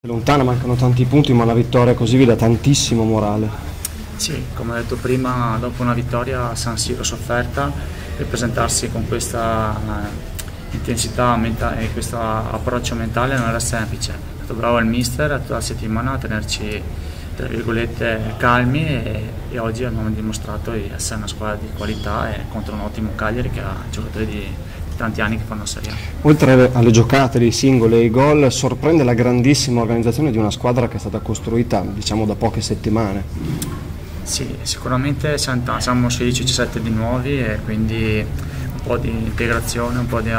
Lontana, mancano tanti punti, ma una vittoria così vi dà tantissimo morale. Sì, come ho detto prima, dopo una vittoria a San Siro sofferta, ripresentarsi con questa intensità e questo approccio mentale non era semplice. È stato bravo il mister tutta la settimana a tenerci, tra virgolette, calmi e oggi abbiamo dimostrato di essere una squadra di qualità e contro un ottimo Cagliari che ha giocatori di tanti anni che fanno Serie A. Oltre alle giocate, dei singoli e ai gol, sorprende la grandissima organizzazione di una squadra che è stata costruita, diciamo, da poche settimane. Sì, sicuramente siamo 16-17 di nuovi e quindi un po' di integrazione, un po' di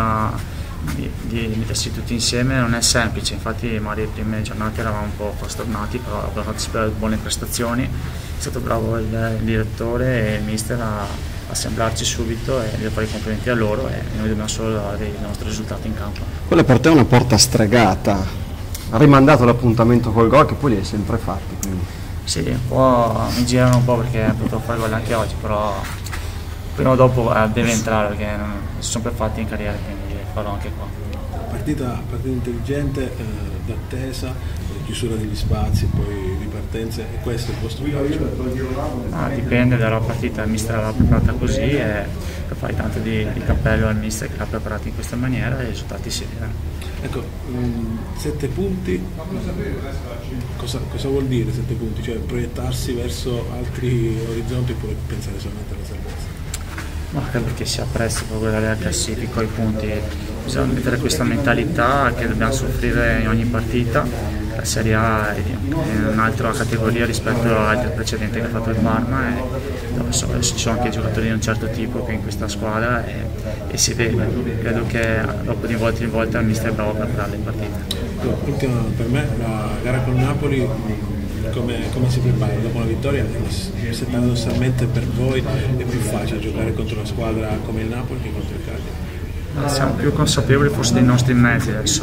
mettersi tutti insieme non è semplice. Infatti magari le prime giornate eravamo un po' frastornati, però abbiamo fatto sperare buone prestazioni. È stato bravo il direttore e il mister a assemblarci subito e a fare i complimenti a loro, e noi dobbiamo solo dare i nostri risultati in campo. Quella per te è una porta stregata, ha rimandato l'appuntamento col gol che poi li hai sempre fatti. Quindi. Sì, un po' mi girano un po' perché potevo fare gol anche oggi, però prima o dopo deve entrare perché si sono sempre fatti in carriera, quindi farò anche qua. Partita intelligente, d'attesa, chiusura degli spazi, poi ripartenze, e questo è il vostro calcio? Dipende dalla partita, il mister l'ha preparata così e fai tanto di cappello al mister che l'ha preparata in questa maniera e i risultati si vedono. Ecco, 7 punti, cosa vuol dire 7 punti? Cioè proiettarsi verso altri orizzonti oppure pensare solamente alla salvezza? No, credo che sia presto per guardare la classifica, i punti, bisogna mettere questa mentalità che dobbiamo soffrire in ogni partita. La Serie A è un'altra categoria rispetto al precedente che ha fatto il Parma, dove ci sono anche giocatori di un certo tipo qui in questa squadra e si vede. Credo che dopo di volta in volta il mister è bravo a preparare le partite. Ultima per me, la gara con Napoli, come si prepara? Dopo una vittoria, se paradossalmente per voi è più facile giocare contro una squadra come il Napoli che contro il Cagliari? Siamo più consapevoli forse dei nostri mezzi adesso,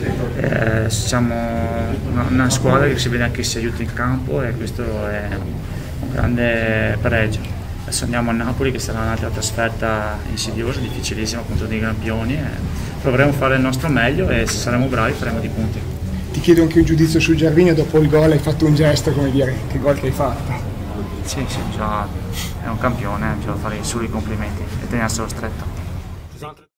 siamo una squadra che si vede anche che si aiuta in campo e questo è un grande pregio. Adesso andiamo a Napoli che sarà un'altra trasferta insidiosa, difficilissima contro dei campioni, proveremo a fare il nostro meglio e se saremo bravi faremo di punti. Ti chiedo anche un giudizio su Gervinho, dopo il gol hai fatto un gesto, come dire, che gol che hai fatto? Sì, è un campione, bisogna fare solo i complimenti e tenerselo stretto.